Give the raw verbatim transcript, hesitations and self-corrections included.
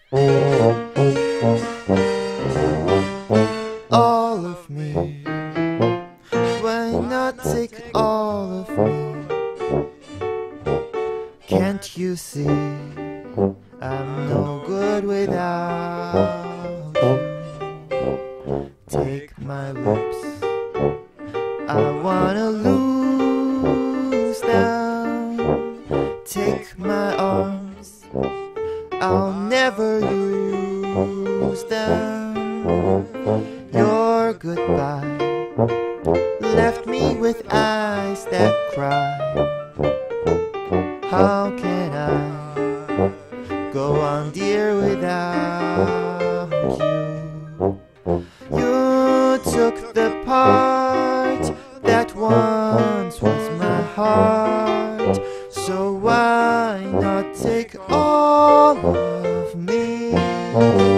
All of me, why not take all of me? Can't you see I'm no good without you? Take my lips, I wanna lose them. Take my arms, I'll never use them. Your goodbye left me with eyes that cry. How can I go on, dear, without you? You took the part that once was my heart, so why not take all of me?